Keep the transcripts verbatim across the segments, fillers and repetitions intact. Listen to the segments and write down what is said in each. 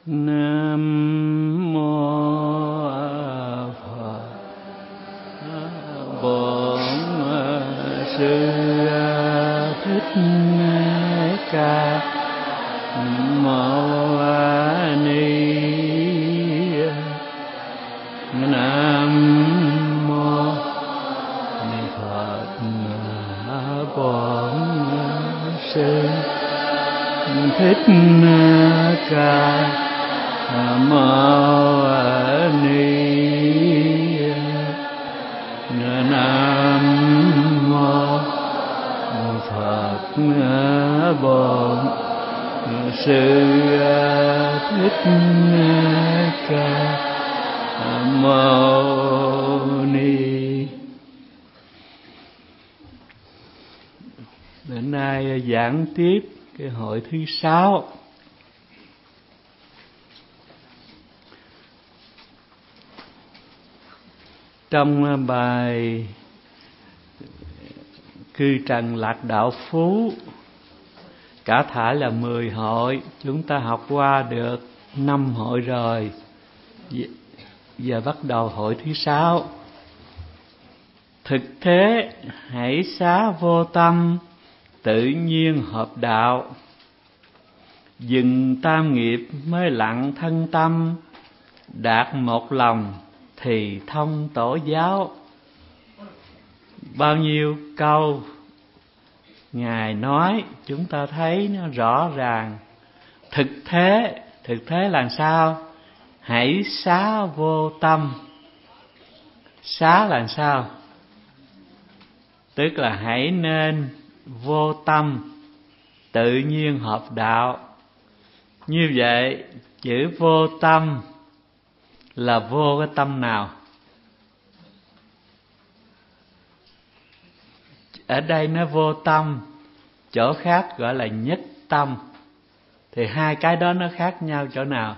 Nam mô Phật. Bổn Sư Thích Ca Mâu Ni. Nam mô Ni Phật. Bổn Sư Thích Ca Mâu Ni. Nam mô Phật. Bổn Sư Thích Ca Mâu Ni. Đến nay giảng tiếp cái hội thứ sáu. Trong bài Cư Trần Lạc Đạo Phú, cả thảy là mười hội, chúng ta học qua được năm hội rồi. Giờ bắt đầu hội thứ sáu. Thực thế hãy xá vô tâm, tự nhiên hợp đạo. Dừng tam nghiệp mới lặng thân tâm, đạt một lòng thì thông tổ giáo. Bao nhiêu câu Ngài nói chúng ta thấy nó rõ ràng. Thực thế, thực thế là sao? Hãy xá vô tâm. Xá là sao? Tức là hãy nên vô tâm, tự nhiên hợp đạo. Như vậy chữ vô tâm là vô cái tâm nào? Ở đây nó vô tâm, chỗ khác gọi là nhất tâm. Thì hai cái đó nó khác nhau chỗ nào?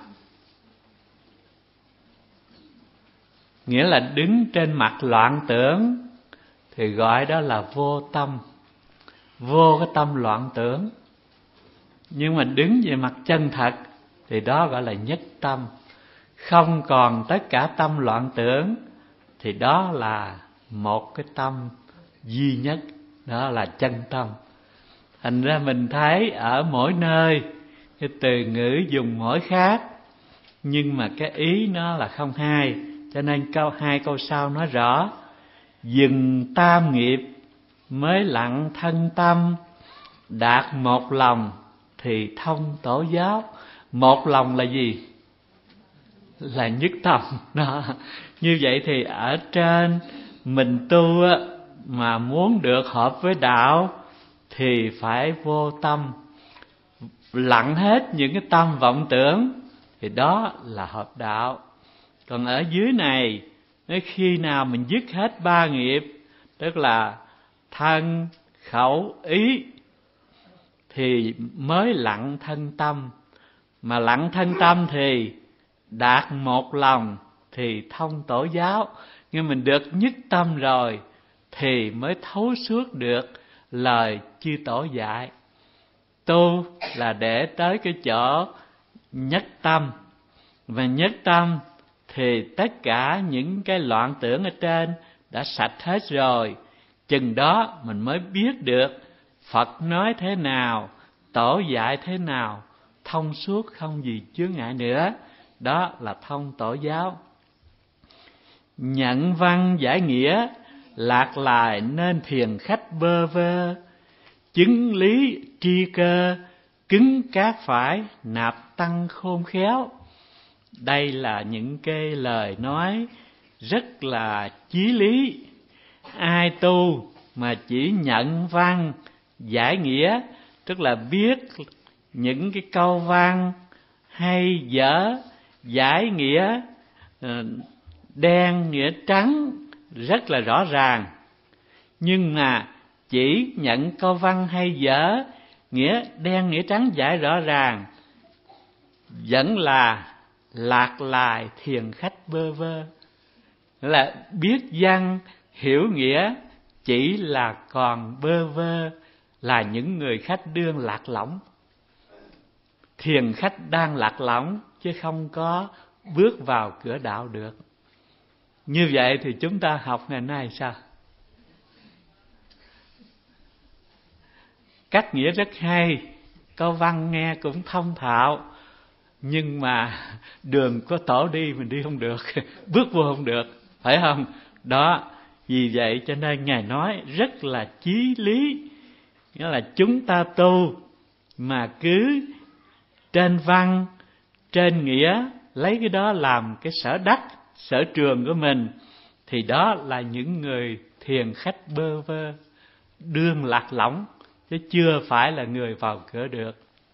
Nghĩa là đứng trên mặt loạn tưởng thì gọi đó là vô tâm, vô cái tâm loạn tưởng. Nhưng mà đứng về mặt chân thật thì đó gọi là nhất tâm. Không còn tất cả tâm loạn tưởng thì đó là một cái tâm duy nhất, đó là chân tâm. Thành ra mình thấy ở mỗi nơi cái từ ngữ dùng mỗi khác, nhưng mà cái ý nó là không hai. Cho nên câu hai câu sau nói rõ: dừng tam nghiệp mới lặng thân tâm, đạt một lòng thì thông tổ giáo. Một lòng là gì? Là nhất tâm đó. Như vậy thì ở trên mình tu á, mà muốn được hợp với đạo thì phải vô tâm, lặng hết những cái tâm vọng tưởng, thì đó là hợp đạo. Còn ở dưới này, nếu khi nào mình dứt hết ba nghiệp, tức là thân, khẩu, ý, thì mới lặng thân tâm. Mà lặng thân tâm thì đạt một lòng thì thông tổ giáo. Nhưng mình được nhất tâm rồi thì mới thấu suốt được lời chư tổ dạy. Tu là để tới cái chỗ nhất tâm. Và nhất tâm thì tất cả những cái loạn tưởng ở trên đã sạch hết rồi. Chừng đó mình mới biết được Phật nói thế nào, tổ dạy thế nào, thông suốt không gì chướng ngại nữa. Đó là thông tổ giáo. Nhận văn giải nghĩa, lạc lại nên thiền khách bơ vơ. Chứng lý tri cơ, cứng cáp phải, nạp tăng khôn khéo. Đây là những cái lời nói rất là chí lý. Ai tu mà chỉ nhận văn giải nghĩa, tức là biết những cái câu văn hay dở, giải nghĩa đen nghĩa trắng rất là rõ ràng, nhưng mà chỉ nhận câu văn hay dở, nghĩa đen nghĩa trắng giải rõ ràng, vẫn là lạc lại thiền khách bơ vơ. Nghĩa là biết văn hiểu nghĩa chỉ là còn bơ vơ, là những người khách đương lạc lõng. Thiền khách đang lạc lõng chứ không có bước vào cửa đạo được. Như vậy thì chúng ta học ngày nay sao? Cách nghĩa rất hay, câu văn nghe cũng thông thạo, nhưng mà đường có tổ đi mình đi không được, bước vô không được, phải không? Đó, vì vậy cho nên Ngài nói rất là chí lý, nghĩa là chúng ta tu mà cứ trên văn, trên nghĩa, lấy cái đó làm cái sở đắc, sở trường của mình, thì đó là những người thiền khách bơ vơ, đương lạc lõng, chứ chưa phải là người vào cửa được.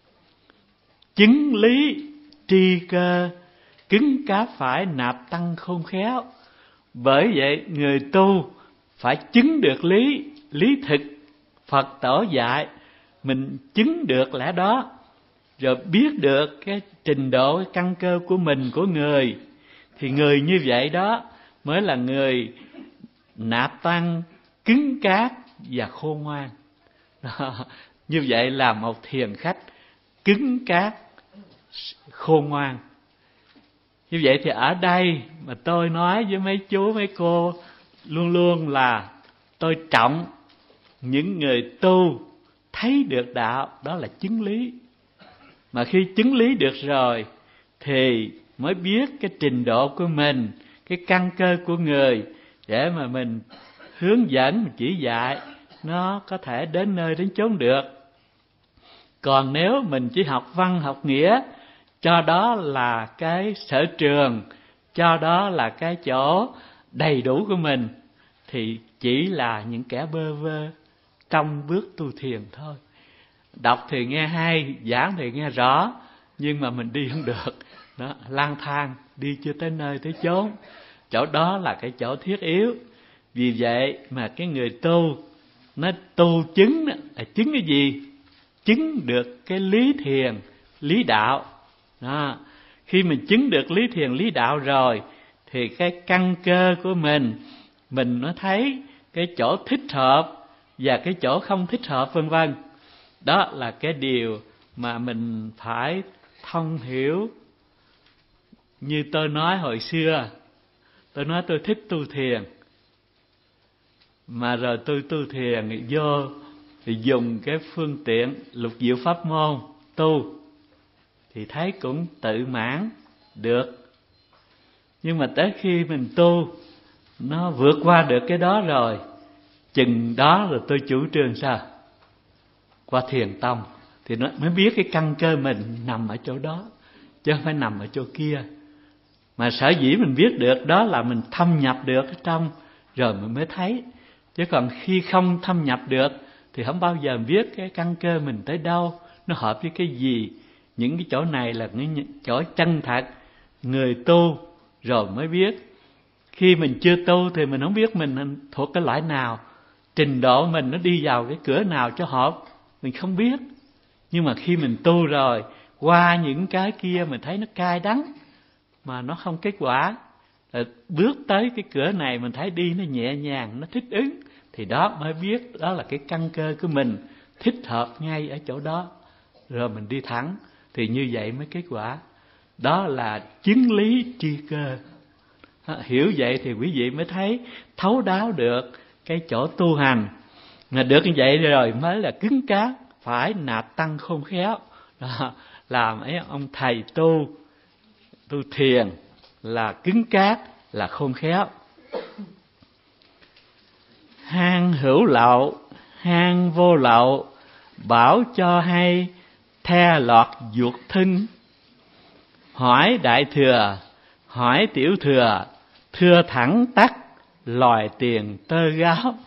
Chứng lý tri cơ, cứng cáp phải nạp tăng khôn khéo. Bởi vậy người tu phải chứng được lý, lý thực Phật tổ dạy, mình chứng được lẽ đó, rồi biết được cái trình độ, cái căn cơ của mình, của người, thì người như vậy đó mới là người nạp tăng, cứng cáp và khôn ngoan. Đó, như vậy là một thiền khách cứng cáp, khôn ngoan. Như vậy thì ở đây mà tôi nói với mấy chú mấy cô luôn luôn là tôi trọng những người tu thấy được đạo, đó là chứng lý. Mà khi chứng lý được rồi thì mới biết cái trình độ của mình, cái căn cơ của người, để mà mình hướng dẫn, mình chỉ dạy nó có thể đến nơi đến chốn được. Còn nếu mình chỉ học văn học nghĩa, cho đó là cái sở trường, cho đó là cái chỗ đầy đủ của mình, thì chỉ là những kẻ bơ vơ trong bước tu thiền thôi. Đọc thì nghe hay, giảng thì nghe rõ, nhưng mà mình đi không được. Đó, lang thang, đi chưa tới nơi tới chốn. Chỗ đó là cái chỗ thiết yếu. Vì vậy mà cái người tu, nó tu chứng là chứng cái gì? Chứng được cái lý thiền, lý đạo. Đó. Khi mình chứng được lý thiền, lý đạo rồi, thì cái căn cơ của mình, mình nó thấy cái chỗ thích hợp và cái chỗ không thích hợp, vân vân. Đó là cái điều mà mình phải thông hiểu. Như tôi nói hồi xưa, tôi nói tôi thích tu thiền, mà rồi tôi tu thiền vô thì dùng cái phương tiện lục diệu pháp môn tu, thì thấy cũng tự mãn được. Nhưng mà tới khi mình tu, nó vượt qua được cái đó rồi, chừng đó rồi tôi chủ trương sao? Qua thiền tông, thì nó mới biết cái căn cơ mình nằm ở chỗ đó, chứ không phải nằm ở chỗ kia. Mà sở dĩ mình biết được đó là mình thâm nhập được ở trong, rồi mình mới thấy. Chứ còn khi không thâm nhập được thì không bao giờ biết cái căn cơ mình tới đâu, nó hợp với cái gì. Những cái chỗ này là những chỗ chân thật, người tu rồi mới biết. Khi mình chưa tu thì mình không biết mình thuộc cái loại nào, trình độ mình nó đi vào cái cửa nào cho hợp, mình không biết. Nhưng mà khi mình tu rồi, qua những cái kia mình thấy nó cay đắng, mà nó không kết quả, rồi bước tới cái cửa này mình thấy đi nó nhẹ nhàng, nó thích ứng, thì đó mới biết đó là cái căn cơ của mình thích hợp ngay ở chỗ đó, rồi mình đi thẳng, thì như vậy mới kết quả. Đó là chứng lý tri cơ. Hiểu vậy thì quý vị mới thấy thấu đáo được cái chỗ tu hành. Mà được như vậy rồi mới là cứng cáp, phải nạp tăng khôn khéo. Đó, làm ấy ông thầy tu, tu thiền là cứng cáp, là khôn khéo. Hang hữu lậu, hang vô lậu, bảo cho hay, the lọt ruột thân. Hỏi đại thừa, hỏi tiểu thừa, thưa thẳng tắc, lòi tiền tơ gáo.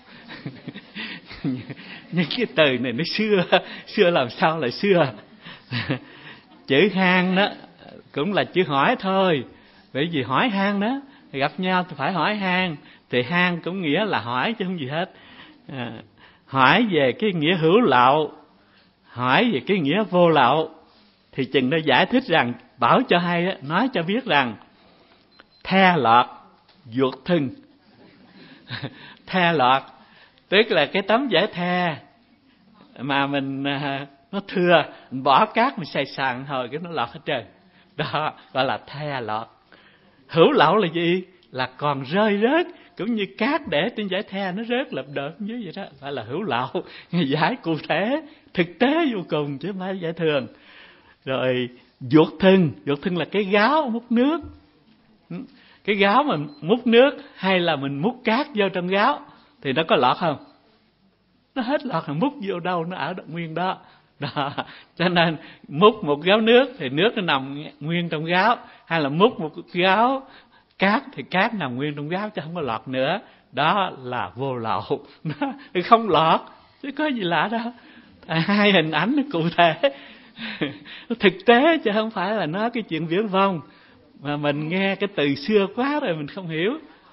Những cái từ này nó xưa, xưa làm sao lại xưa. Chữ hang đó cũng là chữ hỏi thôi. Bởi vì hỏi hang đó, gặp nhau thì phải hỏi hang, thì hang cũng nghĩa là hỏi chứ không gì hết. À, hỏi về cái nghĩa hữu lậu, hỏi về cái nghĩa vô lậu, thì chừng nó giải thích rằng, bảo cho hay đó, nói cho biết rằng the lọt ruột thân. The lọt tức là cái tấm vải the mà mình nó thưa, mình bỏ cát mình xài sàn hồi cái nó lọt hết trơn. Đó gọi là the lọt. Hữu lậu là gì? Là còn rơi rớt, cũng như cát để trên dải the nó rớt lợp đợt dưới vậy đó, gọi là hữu lậu. Giải cụ thể, thực tế vô cùng chứ không phải giải thường. Rồi vuột thừng, vuột thừng là cái gáo múc nước. Cái gáo mà múc nước hay là mình múc cát vô trong gáo thì nó có lọt không? Nó hết lọt, là múc vô đâu nó ở nguyên đó. Đó. Cho nên múc một gáo nước thì nước nó nằm nguyên trong gáo, hay là múc một gáo cát thì cát nằm nguyên trong gáo chứ không có lọt nữa. Đó là vô lậu. Nó không lọt chứ có gì lạ đâu. Hai hình ảnh nó cụ thể, thực tế chứ không phải là nói cái chuyện viển vông mà mình nghe cái từ xưa quá rồi mình không hiểu.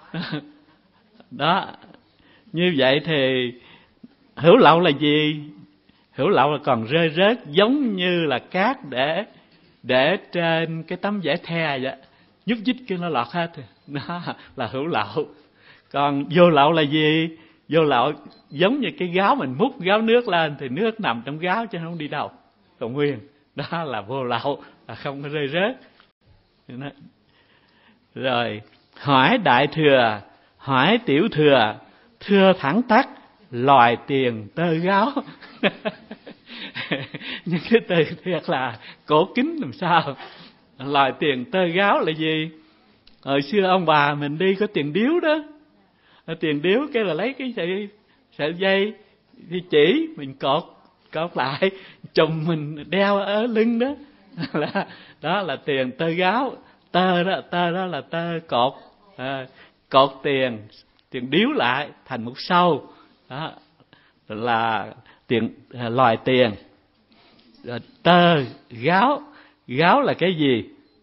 Đó. Như vậy thì hữu lậu là gì? Hữu lậu là còn rơi rớt, giống như là cát để để trên cái tấm vải the vậy, nhúc nhích cái nó lọt hết. Đó là hữu lậu. Còn vô lậu là gì? Vô lậu giống như cái gáo mình múc gáo nước lên thì nước nằm trong gáo chứ không đi đâu, còn nguyên. Đó là vô lậu, là không có rơi rớt. Rồi hỏi đại thừa, hỏi tiểu thừa, thưa thẳng tắc, lòi tiền tơ gáo. Nhưng cái từ thiệt là cổ kính làm sao. Lòi tiền tơ gáo là gì? Hồi xưa ông bà mình đi có tiền điếu đó, tiền điếu cái là lấy cái sợi, sợi dây thì chỉ mình cột cột lại chùm mình đeo ở lưng đó. Là, đó là tiền tơ gáo. Tơ đó, tơ đó là tơ cột, à, cột tiền tiền điếu lại thành một sâu. Đó là tiền, loài tiền. Rồi tơ gáo, gáo là cái gì?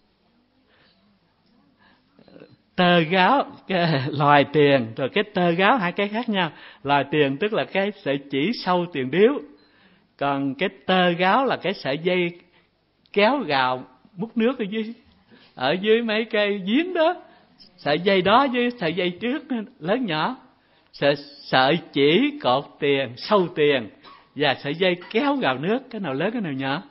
Tơ gáo, cái loài tiền, rồi cái tơ gáo hai cái khác nhau. Loài tiền tức là cái sợi chỉ sâu tiền điếu, còn cái tơ gáo là cái sợi dây kéo gào múc nước ở dưới, ở dưới mấy cây giếng đó. Sợi dây đó với sợi dây trước lớn nhỏ, sợi, sợi chỉ cột tiền, sâu tiền, và sợi dây kéo gào nước, cái nào lớn cái nào nhỏ?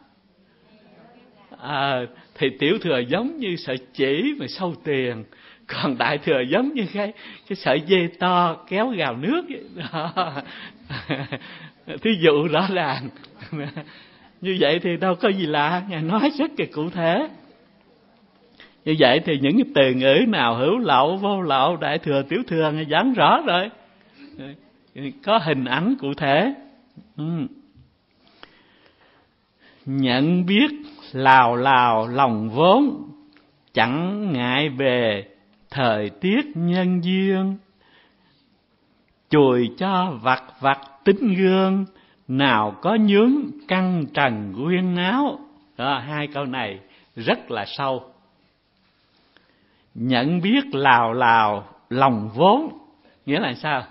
À, thì tiểu thừa giống như sợi chỉ mà sâu tiền, còn đại thừa giống như cái cái sợi dây to kéo gào nước vậy đó. Thí dụ rõ ràng. Như vậy thì đâu có gì lạ, Ngài nói rất là cụ thể. Như vậy thì những cái từ ngữ nào hữu lậu, vô lậu, đại thừa, tiểu thừa Ngài giảng rõ rồi, có hình ảnh cụ thể. Ừ. Nhận biết lào lào lòng vốn, chẳng ngại bề thời tiết nhân duyên, chùi cho vặt vặt tính gương, nào có nhướng căng trần quyên áo. Đó, hai câu này rất là sâu. Nhận biết lào lào lòng vốn nghĩa là sao?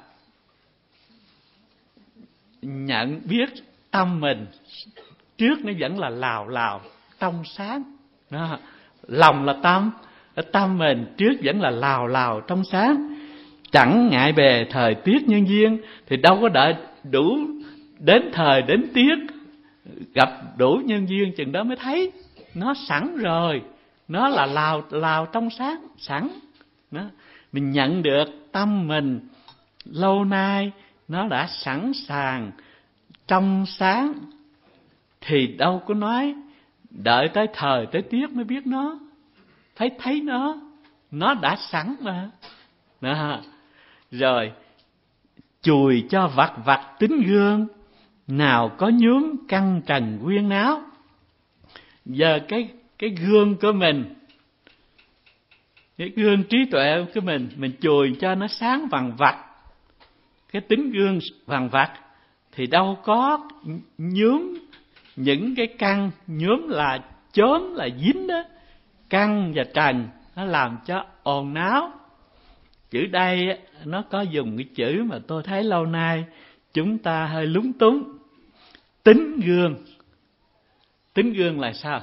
Nhận biết tâm mình trước nó vẫn là lào lào trong sáng. Đó. Lòng là tâm, tâm mình trước vẫn là lào lào trong sáng. Chẳng ngại bề thời tiết nhân duyên, thì đâu có đợi đủ đến thời đến tiết gặp đủ nhân duyên chừng đó mới thấy. Nó sẵn rồi, nó là lào lào trong sáng sẵn. Đó. Mình nhận được tâm mình lâu nay nó đã sẵn sàng trong sáng, thì đâu có nói đợi tới thời tới tiết mới biết nó, thấy thấy nó, nó đã sẵn mà. Đó. Rồi chùi cho vặt vặt tính gương, nào có nhướng căng trần quyên áo. Giờ cái cái gương của mình, cái gương trí tuệ của mình, mình chùi cho nó sáng vằn vặt, cái tính gương vằn vặt, thì đâu có nhướng những cái căn, nhuốm là chớm là dính đó, căn và trần nó làm cho ồn náo. Chữ đây nó có dùng cái chữ mà tôi thấy lâu nay chúng ta hơi lúng túng. Tính gương. Tính gương là sao?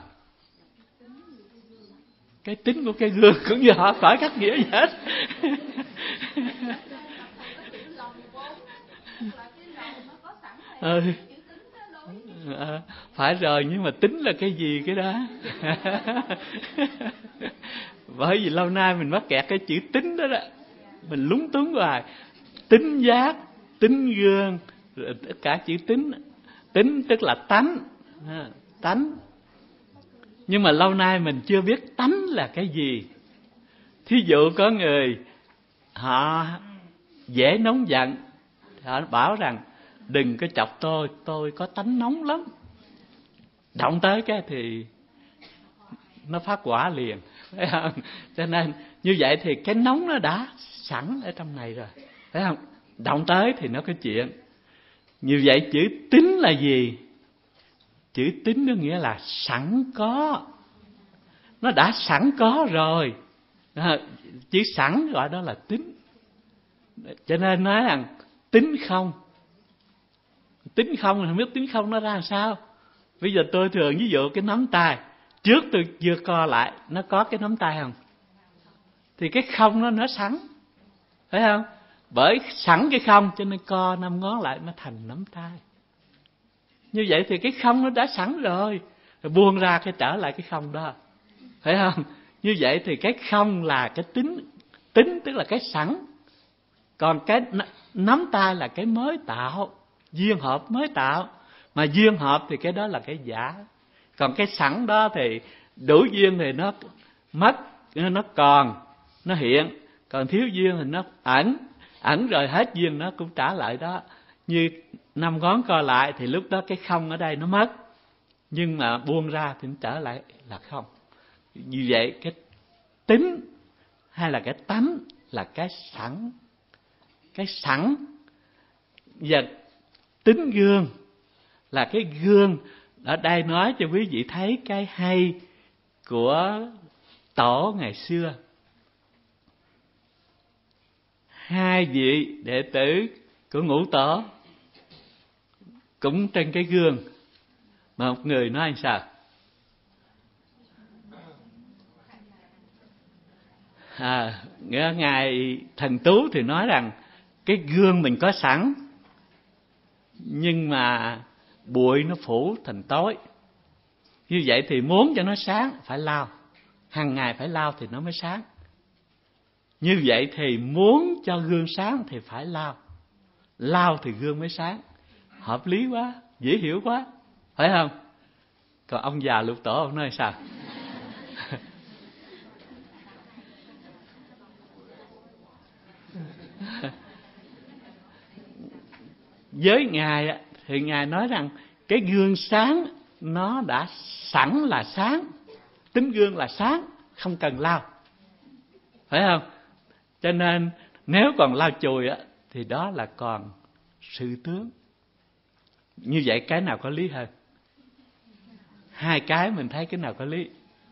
Cái tính của cái gương cũng như họ khỏi cách nghĩa gì hết. Ừ. À, Phải rồi, nhưng mà tính là cái gì cái đó? Bởi vì lâu nay mình mắc kẹt cái chữ tính đó đó, mình lúng túng hoài. Tính giác, tính gương, tất cả chữ tính. Tính tức là tánh, tánh. Nhưng mà lâu nay mình chưa biết tánh là cái gì. Thí dụ có người họ dễ nóng giận, họ bảo rằng đừng có chọc tôi, tôi có tánh nóng lắm. Động tới cái thì nó phát quả liền, phải không? Cho nên như vậy thì cái nóng nó đã sẵn ở trong này rồi, phải không? Động tới thì nó có chuyện. Như vậy chữ tính là gì? Chữ tính nó nghĩa là sẵn có. Nó đã sẵn có rồi. Chữ sẵn gọi đó là tính. Cho nên nói rằng tính không. Tính không, không biết tính không nó ra làm sao. Bây giờ tôi thường ví dụ cái nắm tay, trước tôi vừa co lại, nó có cái nắm tay không? Thì cái không nó nó sẵn, phải không? Bởi sẵn cái không cho nên co năm ngón lại nó thành nắm tay. Như vậy thì cái không nó đã sẵn rồi, rồi buông ra cái trở lại cái không đó, phải không? Như vậy thì cái không là cái tính. Tính tức là cái sẵn. Còn cái nắm tay là cái mới tạo, duyên hợp mới tạo. Mà duyên hợp thì cái đó là cái giả. Còn cái sẵn đó thì đủ duyên thì nó mất, nó còn, nó hiện. Còn thiếu duyên thì nó ẩn. Ẩn rồi hết duyên nó cũng trả lại đó. Như năm ngón co lại thì lúc đó cái không ở đây nó mất. Nhưng mà buông ra thì nó trở lại là không. Như vậy cái tính hay là cái tánh là cái sẵn. Cái sẵn. Và tính gương là cái gương. Ở đây nói cho quý vị thấy cái hay của tổ ngày xưa. Hai vị đệ tử của ngũ tổ cũng trên cái gương. Mà một người nói sao? À, Ngài Thần Tú thì nói rằng cái gương mình có sẵn, nhưng mà bụi nó phủ thành tối. Như vậy thì muốn cho nó sáng phải lau, hàng ngày phải lau thì nó mới sáng. Như vậy thì muốn cho gương sáng thì phải lau, lau thì gương mới sáng. Hợp lý quá, dễ hiểu quá, phải không? Còn ông già Lục Tổ ông nói sao? Với Ngài thì Ngài nói rằng cái gương sáng nó đã sẵn là sáng. Tính gương là sáng, không cần lau, phải không? Cho nên nếu còn lau chùi á thì đó là còn sự tướng. Như vậy cái nào có lý hơn? Hai cái mình thấy cái nào có lý?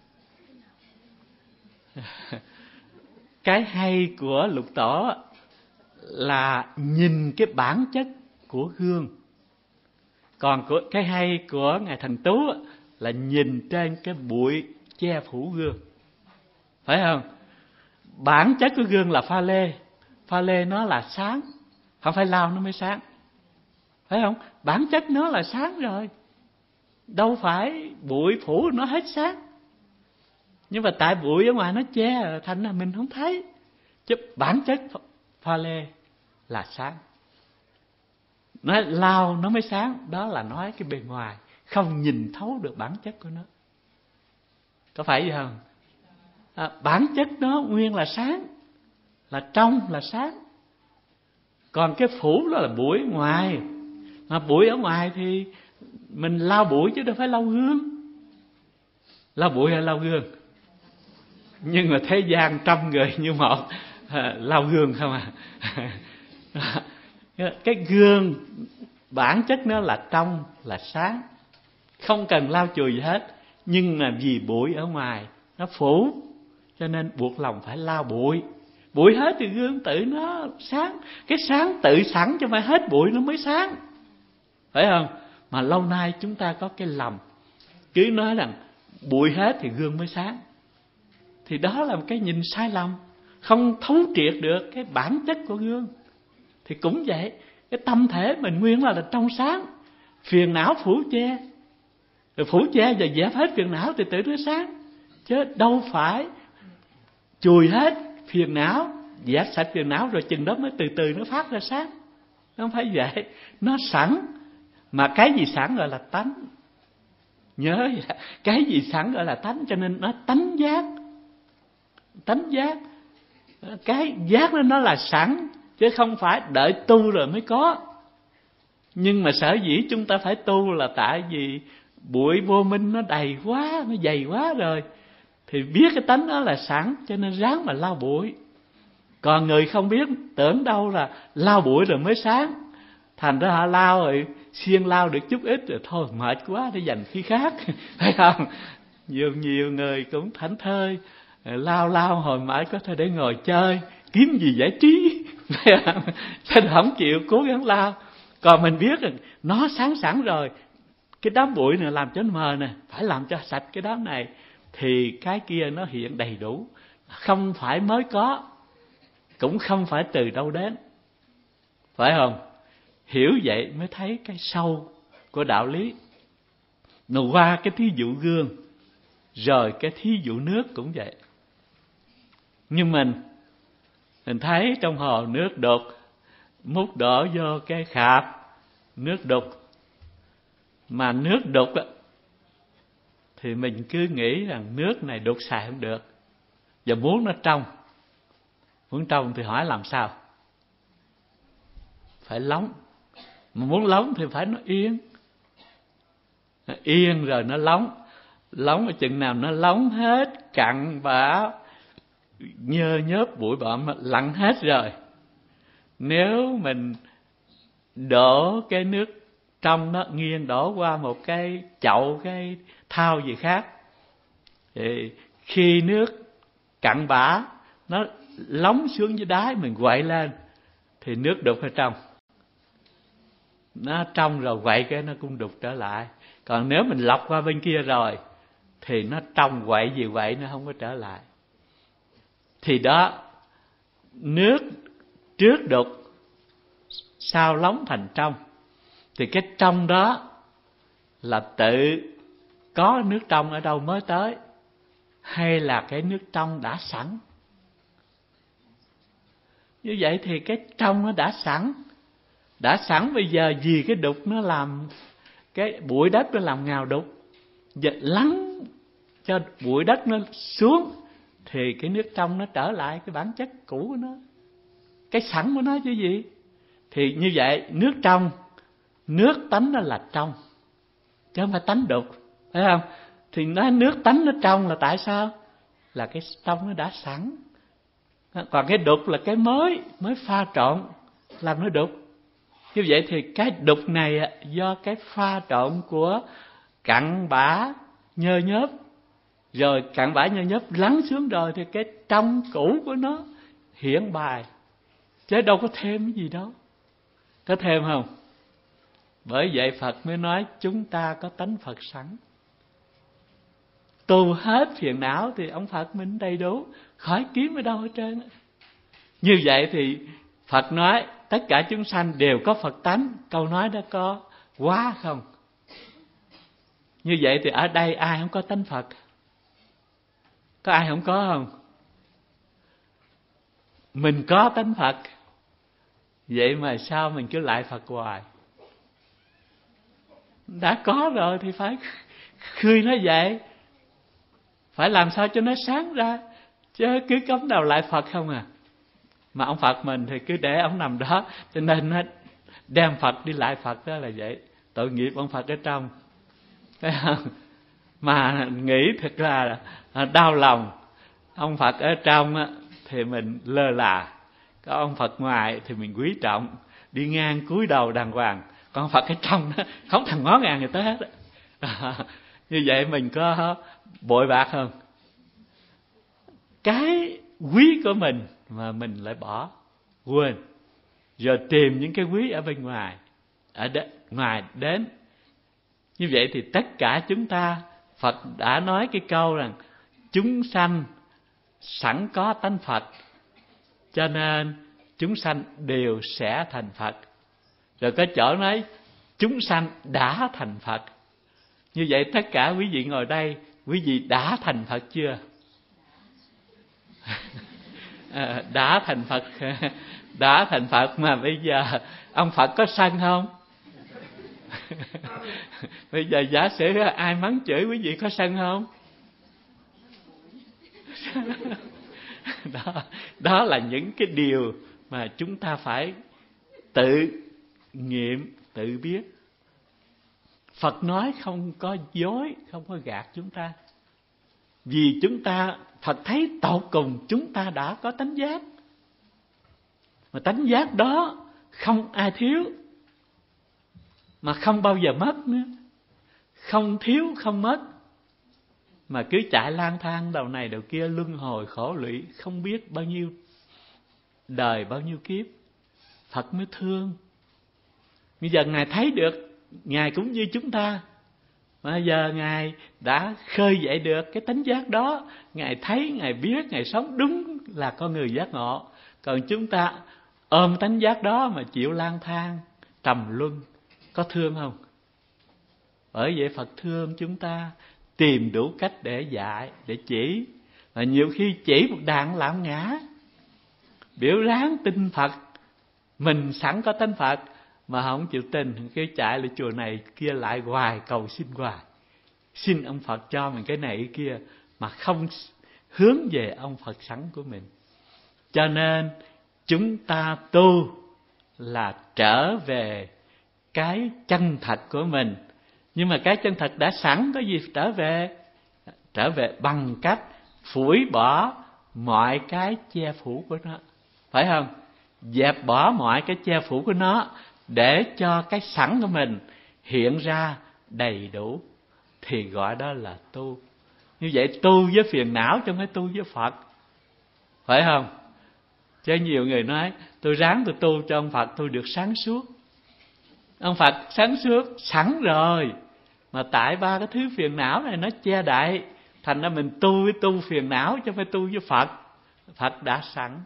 Cái hay của Lục Tổ là nhìn cái bản chất của gương. Còn cái hay của Ngài Thần Tú là nhìn trên cái bụi che phủ gương, phải không? Bản chất của gương là pha lê. Pha lê nó là sáng, không phải lau nó mới sáng, phải không? Bản chất nó là sáng rồi, đâu phải bụi phủ nó hết sáng. Nhưng mà tại bụi ở ngoài nó che thành là mình không thấy. Chứ bản chất pha lê là sáng. Nói lau nó mới sáng, đó là nói cái bề ngoài, không nhìn thấu được bản chất của nó. Có phải vậy không? À, bản chất nó nguyên là sáng, là trong, là sáng. Còn cái phủ đó là bụi ở ngoài. Mà bụi ở ngoài thì mình lau bụi chứ đâu phải lau gương. Lau bụi hay lau gương? Nhưng mà thế gian trăm người như một, à, lau gương không à. Cái gương bản chất nó là trong, là sáng, không cần lau chùi gì hết. Nhưng mà vì bụi ở ngoài nó phủ, cho nên buộc lòng phải lau bụi. Bụi hết thì gương tự nó sáng. Cái sáng tự sẵn cho phải hết bụi nó mới sáng, phải không? Mà lâu nay chúng ta có cái lầm, cứ nói rằng bụi hết thì gương mới sáng. Thì đó là một cái nhìn sai lầm, không thấu triệt được cái bản chất của gương. Thì cũng vậy, cái tâm thể mình nguyên là, là trong sáng, phiền não phủ che. Rồi phủ che và dẹp hết phiền não thì tự nó sáng. Chứ đâu phải chùi hết phiền não, dẹp sạch phiền não rồi chừng đó mới từ từ nó phát ra sáng. Nó không phải vậy. Nó sẵn. Mà cái gì sẵn gọi là tánh. Nhớ vậy. Cái gì sẵn gọi là tánh. Cho nên nó tánh giác. Tánh giác. Cái giác đó nó là sẵn, chứ không phải đợi tu rồi mới có. Nhưng mà sở dĩ chúng ta phải tu là tại vì bụi vô minh nó đầy quá, nó dày quá rồi. Thì biết cái tánh đó là sẵn, cho nên ráng mà lau bụi. Còn người không biết, tưởng đâu là lau bụi rồi mới sáng. Thành ra họ lau rồi, siêng lau được chút ít rồi thôi mệt quá để dành khi khác. Thấy không? Nhiều nhiều người cũng thảnh thơi, lao lao hồi mãi có thể để ngồi chơi, kiếm gì giải trí. Cho nên không chịu cố gắng lao. Còn mình biết rằng nó sáng sẵn rồi, cái đám bụi này làm cho nó mờ nè, phải làm cho sạch cái đám này, thì cái kia nó hiện đầy đủ. Không phải mới có, cũng không phải từ đâu đến. Phải không? Hiểu vậy mới thấy cái sâu của đạo lý. Nó qua cái thí dụ gương, rồi cái thí dụ nước cũng vậy. Nhưng mình Mình thấy trong hồ nước đục, múc đổ vô cái khạp, nước đục. Mà nước đục á, thì mình cứ nghĩ rằng nước này đục xài không được. Và muốn nó trong. Muốn trong thì hỏi làm sao? Phải lóng. Mà muốn lóng thì phải nó yên. Nó yên rồi nó lóng. Lóng ở chừng nào nó lóng hết, cặn bã, nhơ nhớp bụi bặm lặn hết rồi. Nếu mình đổ cái nước trong nó nghiêng đổ qua một cái chậu, cái thau gì khác, thì khi nước cặn bã nó lóng xuống dưới đáy, mình quậy lên thì nước đục ở trong. Nó trong rồi quậy cái nó cũng đục trở lại. Còn nếu mình lọc qua bên kia rồi thì nó trong quậy gì quậy nó không có trở lại. Thì đó, nước trước đục sau lóng thành trong. Thì cái trong đó là tự có nước trong ở đâu mới tới, hay là cái nước trong đã sẵn? Như vậy thì cái trong nó đã sẵn. Đã sẵn bây giờ vì cái đục nó làm, cái bụi đất nó làm ngào đục, giờ lắng cho bụi đất nó xuống, thì cái nước trong nó trở lại cái bản chất cũ của nó, cái sẵn của nó chứ gì. Thì như vậy nước trong, nước tánh nó là trong, chứ không phải tánh đục, phải không? Thì nói nước tánh nó trong là tại sao? Là cái trong nó đã sẵn. Còn cái đục là cái mới, mới pha trộn làm nó đục. Như vậy thì cái đục này do cái pha trộn của cặn bã nhơ nhớp, rồi cặn bã nhơ nhớp lắng xuống rồi thì cái trong cũ của nó hiển bài, chứ đâu có thêm cái gì đâu. Có thêm không? Bởi vậy Phật mới nói chúng ta có tánh Phật sẵn. Tu hết phiền não thì ông Phật mình đầy đủ, khỏi kiếm ở đâu hết trơn. Như vậy thì Phật nói tất cả chúng sanh đều có Phật tánh. Câu nói đó có quá không? Như vậy thì ở đây ai không có tánh Phật? Có ai không có không? Mình có tánh Phật, vậy mà sao mình cứ lại Phật hoài? Đã có rồi thì phải khơi nó vậy, phải làm sao cho nó sáng ra, chứ cứ cấm đầu lại Phật không à. Mà ông Phật mình thì cứ để ông nằm đó, cho nên nó đem Phật đi lại Phật, đó là vậy. Tội nghiệp ông Phật ở trong, thấy không? Mà nghĩ thật ra là đau lòng. Ông Phật ở trong thì mình lơ là, có ông Phật ngoài thì mình quý trọng, đi ngang cúi đầu đàng hoàng. Còn Phật ở trong đó không thằng ngó ngàng người ta hết. À, như vậy mình có bội bạc không? Cái quý của mình mà mình lại bỏ, quên, rồi tìm những cái quý ở bên ngoài, ở đ- ngoài đến. Như vậy thì tất cả chúng ta, Phật đã nói cái câu rằng chúng sanh sẵn có tánh Phật, cho nên chúng sanh đều sẽ thành Phật. Rồi có chỗ nói chúng sanh đã thành Phật, Như vậy tất cả quý vị ngồi đây, quý vị đã thành Phật chưa? À, đã thành Phật. Đã thành Phật mà bây giờ ông Phật có sân không? Bây giờ giả sử ai mắng chửi quý vị có sân không? Đó, đó là những cái điều mà chúng ta phải tự nghiệm, tự biết. Phật nói không có dối, không có gạt chúng ta. Vì chúng ta, Phật thấy tột cùng chúng ta đã có tánh giác. Mà tánh giác đó không ai thiếu, mà không bao giờ mất nữa. Không thiếu, không mất, mà cứ chạy lang thang đầu này đầu kia, luân hồi khổ lụy không biết bao nhiêu đời, bao nhiêu kiếp. Phật mới thương. Bây giờ Ngài thấy được, Ngài cũng như chúng ta. Bây giờ Ngài đã khơi dậy được cái tánh giác đó. Ngài thấy, Ngài biết, Ngài sống đúng là con người giác ngộ. Còn chúng ta ôm tánh giác đó mà chịu lang thang, trầm luân, có thương không? Bởi vậy Phật thương chúng ta, tìm đủ cách để dạy, để chỉ. Và nhiều khi chỉ một đàn làm ngã. Biểu ráng tin Phật, mình sẵn có tánh Phật mà không chịu tin, cái chạy lại chùa này kia lại hoài, cầu xin hoài, xin ông Phật cho mình cái này cái kia, mà không hướng về ông Phật sẵn của mình. Cho nên chúng ta tu là trở về cái chân thật của mình. Nhưng mà cái chân thật đã sẵn, có gì trở về? Trở về bằng cách phủi bỏ mọi cái che phủ của nó, phải không? Dẹp bỏ mọi cái che phủ của nó, để cho cái sẵn của mình hiện ra đầy đủ, thì gọi đó là tu. Như vậy tu với phiền não chứ không phải tu với Phật, phải không? Chứ nhiều người nói tôi ráng tôi tu cho ông Phật tôi được sáng suốt. Ông Phật sáng suốt sẵn rồi, mà tại ba cái thứ phiền não này nó che đậy, thành ra mình tu với tu phiền não chứ không phải tu với Phật. Phật đã sẵn.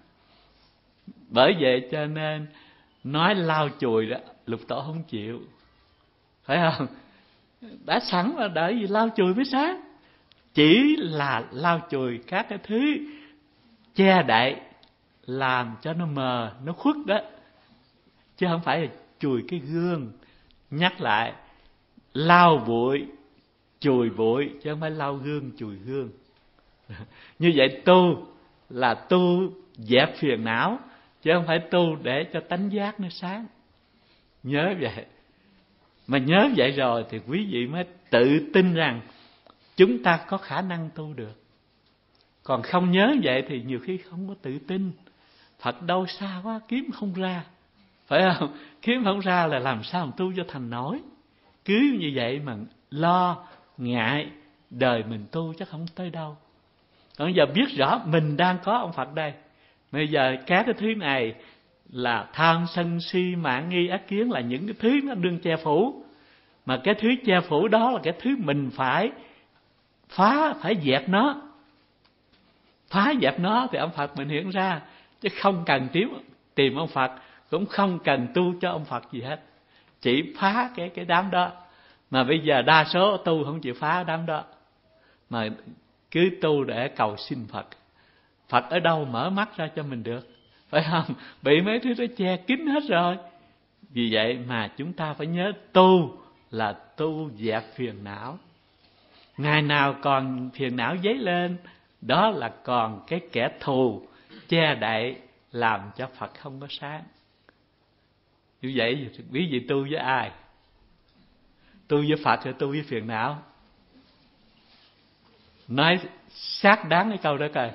Bởi vậy cho nên nói lau chùi đó, Lục Tổ không chịu, phải không? Đã sẵn mà đợi gì lau chùi mới sáng. Chỉ là lau chùi các cái thứ che đậy, làm cho nó mờ, nó khuất đó, chứ không phải là chùi cái gương. Nhắc lại, lau bụi chùi bụi, chứ không phải lau gương chùi gương. Như vậy tu là tu dẹp phiền não, chứ không phải tu để cho tánh giác nó sáng. Nhớ vậy. Mà nhớ vậy rồi thì quý vị mới tự tin rằng chúng ta có khả năng tu được. Còn không nhớ vậy thì nhiều khi không có tự tin. Phật đâu xa quá, kiếm không ra, phải không? Kiếm không ra là làm sao mà tu cho thành nổi. Cứ như vậy mà lo, ngại, đời mình tu chắc không tới đâu. Còn giờ biết rõ mình đang có ông Phật đây. Bây giờ các cái thứ này là tham sân si mạn nghi ác kiến, là những cái thứ nó đương che phủ. Mà cái thứ che phủ đó là cái thứ mình phải phá, phải dẹp nó. Phá dẹp nó thì ông Phật mình hiện ra, chứ không cần tìm, tìm ông Phật, cũng không cần tu cho ông Phật gì hết. Chỉ phá cái, cái đám đó. Mà bây giờ đa số tu không chịu phá đám đó, mà cứ tu để cầu xin Phật. Phật ở đâu mở mắt ra cho mình được, phải không? Bị mấy thứ đó che kín hết rồi. Vì vậy mà chúng ta phải nhớ tu là tu dẹp phiền não. Ngày nào còn phiền não dấy lên, đó là còn cái kẻ thù che đậy, làm cho Phật không có sáng. Như vậy quý vị tu với ai? Tu với Phật hay tu với phiền não? Nói xác đáng cái câu đó coi.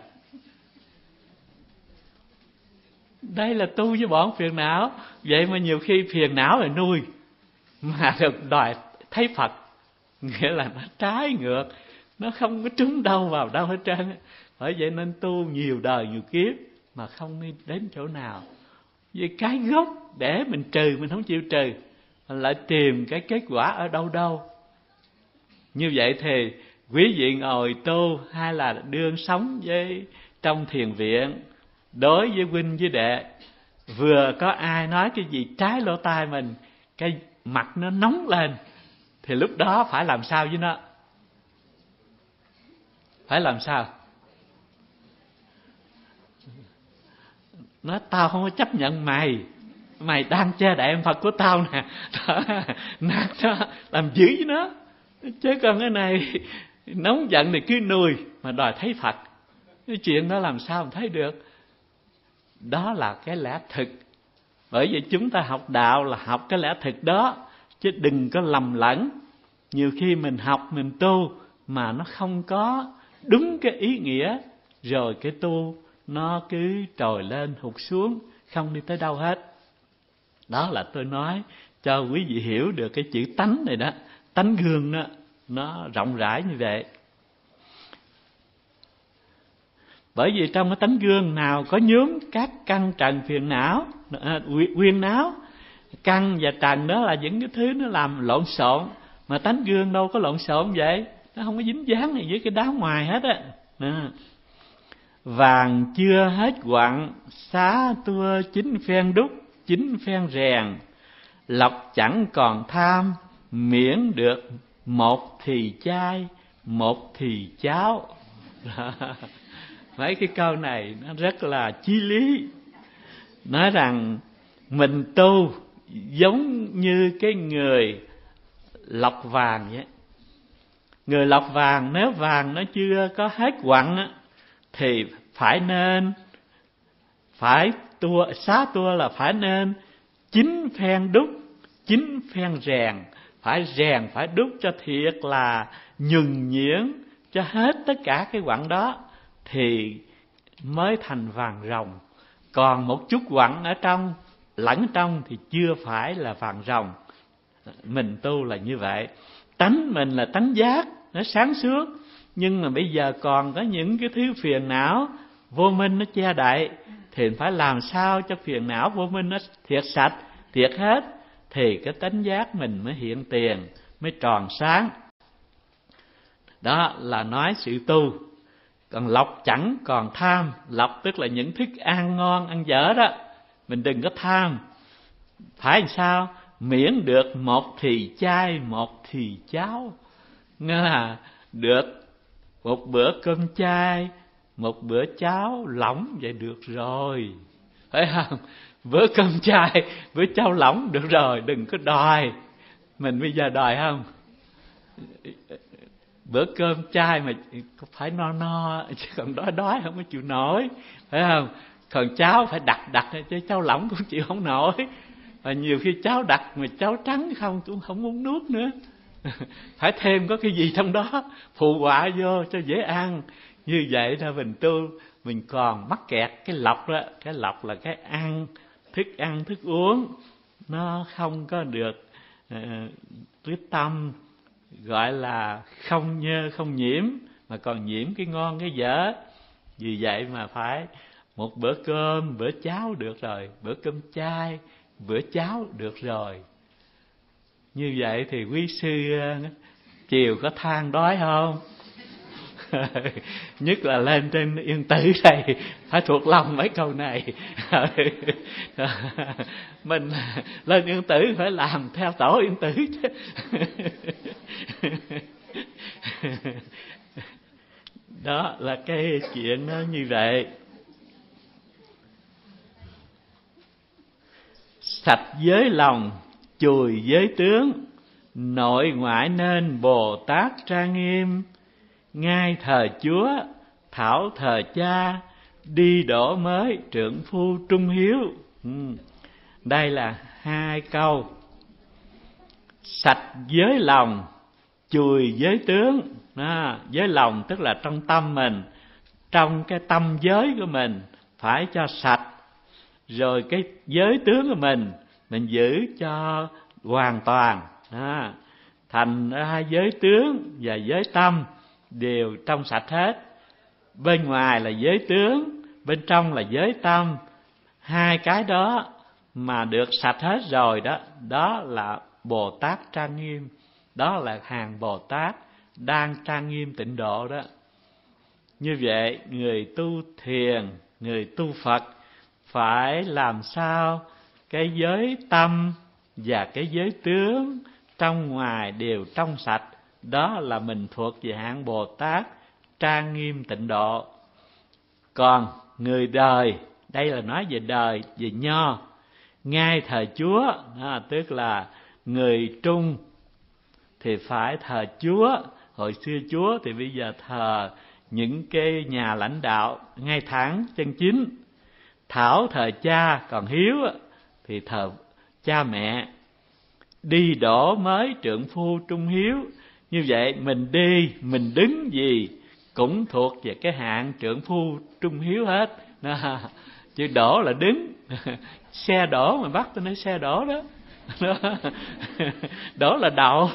Đây là tu với bọn phiền não. Vậy mà nhiều khi phiền não là nuôi, mà được đòi thấy Phật, nghĩa là nó trái ngược, nó không có trúng đâu vào đâu hết trơn. Bởi vậy nên tu nhiều đời nhiều kiếp mà không đi đến chỗ nào. Vì cái gốc để mình trừ mình không chịu trừ, mình lại tìm cái kết quả ở đâu đâu. Như vậy thì quý vị ngồi tu hay là đương sống với trong thiền viện, đối với huynh với đệ, vừa có ai nói cái gì trái lỗ tai mình, cái mặt nó nóng lên, thì lúc đó phải làm sao với nó? Phải làm sao? Nói tao không có chấp nhận mày, mày đang che đậy Phật của tao nè. Nạt nó, làm dữ với nó. Chứ còn cái này nóng giận thì cứ nuôi mà đòi thấy Phật. Cái chuyện đó làm sao mà thấy được? Đó là cái lẽ thực. Bởi vì chúng ta học đạo là học cái lẽ thực đó, chứ đừng có lầm lẫn. Nhiều khi mình học, mình tu mà nó không có đúng cái ý nghĩa, rồi cái tu nó cứ trồi lên hụt xuống, không đi tới đâu hết. Đó là tôi nói cho quý vị hiểu được cái chữ tánh này đó. Tánh gương đó, nó rộng rãi như vậy. Bởi vì trong cái tánh gương nào có nhuốm các căn trần phiền não, quyên não. Căn và trần đó là những cái thứ nó làm lộn xộn, mà tánh gương đâu có lộn xộn vậy. Nó không có dính dáng gì với cái đá ngoài hết á. À. Vàng chưa hết quặng, xá tua chín phen đúc, chín phen rèn. Lộc chẳng còn tham, miễn được một thì chai, một thì cháo. Mấy cái câu này nó rất là chí lý. Nói rằng mình tu giống như cái người lọc vàng vậy. Người lọc vàng, nếu vàng nó chưa có hết quặng á, thì phải nên phải tua, xá tua là phải nên chín phen đúc, chín phen rèn. Phải rèn, phải đúc cho thiệt là nhuần nhuyễn, cho hết tất cả cái quặng đó, thì mới thành vàng ròng. Còn một chút quặng ở trong, lẫn trong thì chưa phải là vàng ròng. Mình tu là như vậy. Tánh mình là tánh giác, nó sáng suốt. Nhưng mà bây giờ còn có những cái thứ phiền não vô minh nó che đậy, thì phải làm sao cho phiền não vô minh nó thiệt sạch, thiệt hết, thì cái tánh giác mình mới hiện tiền, mới tròn sáng. Đó là nói sự tu. Còn lộc chẳng còn tham. Lộc tức là những thức ăn ngon, ăn dở đó, mình đừng có tham. Phải làm sao? Miễn được một thì chay, một thì cháo. Nghĩa là được một bữa cơm chay, một bữa cháo lỏng, vậy được rồi. Phải không? Bữa cơm chay, bữa cháo lỏng được rồi, đừng có đòi. Mình bây giờ đòi không? Bữa cơm chay mà phải no no, chứ còn đói đói không có chịu nổi. Phải không? Còn cháo phải đặc đặc, chứ cháo lỏng cũng chịu không nổi. Và nhiều khi cháo đặc mà cháo trắng không cũng không muốn nuốt nữa. Phải thêm có cái gì trong đó phụ họa vô cho dễ ăn. Như vậy là mình tu, mình còn mắc kẹt cái lọc đó. Cái lọc là cái ăn, thức ăn, thức uống, nó không có được uh, quyết tâm, gọi là không nhơ, không nhiễm, mà còn nhiễm cái ngon, cái dở. Vì vậy mà phải một bữa cơm, bữa cháo được rồi, bữa cơm chay, bữa cháo được rồi. Như vậy thì quý sư chiều có than đói không? Nhất là lên trên Yên Tử đây, phải thuộc lòng mấy câu này. Mình lên Yên Tử phải làm theo tổ Yên Tử chứ. Đó là cái chuyện nó như vậy. Sạch giới lòng, chùi giới tướng, nội ngoại nên Bồ Tát trang nghiêm. Ngai thờ Chúa, thảo thờ cha, đi đổ mới trượng phu trung hiếu. Ừ. Đây là hai câu. Sạch giới lòng, chùi giới tướng. À, giới lòng tức là trong tâm mình, trong cái tâm giới của mình phải cho sạch. Rồi cái giới tướng của mình mình giữ cho hoàn toàn. À, thành ra giới tướng và giới tâm đều trong sạch hết. Bên ngoài là giới tướng, bên trong là giới tâm. Hai cái đó mà được sạch hết rồi đó, đó là Bồ Tát trang nghiêm. Đó là hàng Bồ Tát đang trang nghiêm tịnh độ đó. Như vậy người tu thiền, người tu Phật phải làm sao cái giới tâm và cái giới tướng trong ngoài đều trong sạch, đó là mình thuộc về hạng Bồ Tát trang nghiêm tịnh độ. Còn người đời, đây là nói về đời, về nho, ngay thờ Chúa, à, tức là người Trung thì phải thờ Chúa. Hồi xưa Chúa thì bây giờ thờ những cái nhà lãnh đạo ngay thẳng chân chính. Thảo thờ cha, còn Hiếu thì thờ cha mẹ. Đi đổ mới trượng phu trung hiếu. Như vậy mình đi, mình đứng gì cũng thuộc về cái hạng trượng phu trung hiếu hết. Đó. Chứ đổ là đứng. Xe đổ mà bắt tôi nói xe đổ đó. Đó. Đổ là đậu.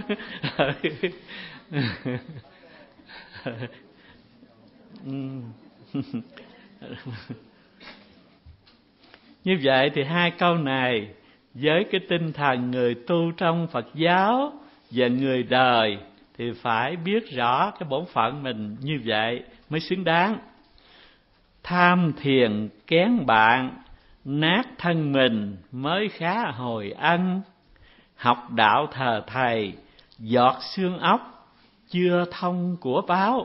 Như vậy thì hai câu này với cái tinh thần người tu trong Phật giáo và người đời thì phải biết rõ cái bổn phận mình như vậy mới xứng đáng. Tham thiền kén bạn, nát thân mình mới khá hồi ân. Học đạo thờ thầy, giọt xương ốc chưa thông của báo.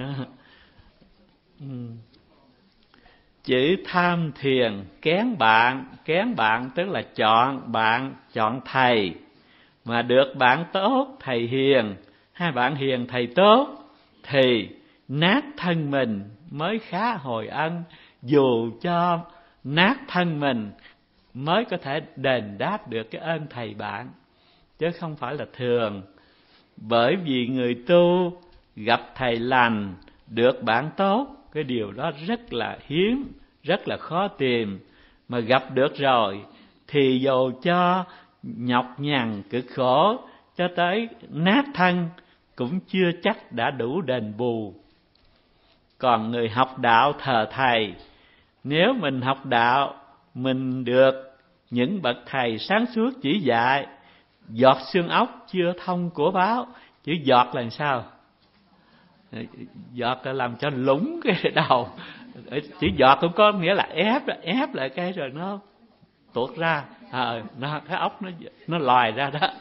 Chữ tham thiền kén bạn, kén bạn tức là chọn bạn, chọn thầy. Mà được bạn tốt, thầy hiền, hai bạn hiền thầy tốt, thì nát thân mình mới khá hồi ân. Dù cho nát thân mình mới có thể đền đáp được cái ơn thầy bạn, chứ không phải là thường. Bởi vì người tu gặp thầy lành, được bạn tốt, cái điều đó rất là hiếm, rất là khó tìm. Mà gặp được rồi thì dù cho nhọc nhằn cực khổ cho tới nát thân cũng chưa chắc đã đủ đền bù. Còn người học đạo thờ thầy, nếu mình học đạo, mình được những bậc thầy sáng suốt chỉ dạy, giọt xương ốc chưa thông của báo. Chữ giọt là sao? Giọt là làm cho lủng cái đầu. Chữ giọt cũng có nghĩa là ép, ép lại cái rồi nó tuột ra, à, nó, cái ốc nó nó lòi ra đó.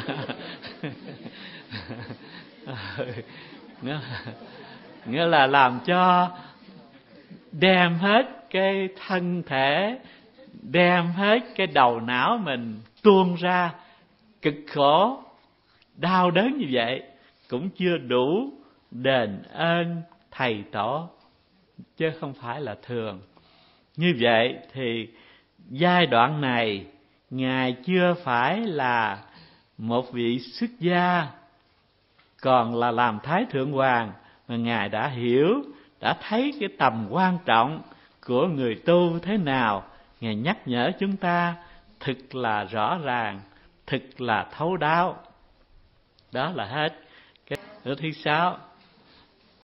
nghĩa, nghĩa là làm cho đem hết cái thân thể, đem hết cái đầu não mình tuôn ra, cực khổ đau đớn như vậy cũng chưa đủ đền ơn thầy tổ, chứ không phải là thường. Như vậy thì giai đoạn này Ngài chưa phải là một vị xuất gia, còn là làm Thái Thượng Hoàng, mà Ngài đã hiểu, đã thấy cái tầm quan trọng của người tu thế nào. Ngài nhắc nhở chúng ta thực là rõ ràng, thực là thấu đáo. Đó là hết. Cái thứ sáu,